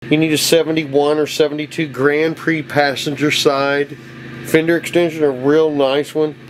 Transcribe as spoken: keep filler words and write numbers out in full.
You need a seventy-one or seventy-two Grand Prix passenger side. Fender extension, a real nice one.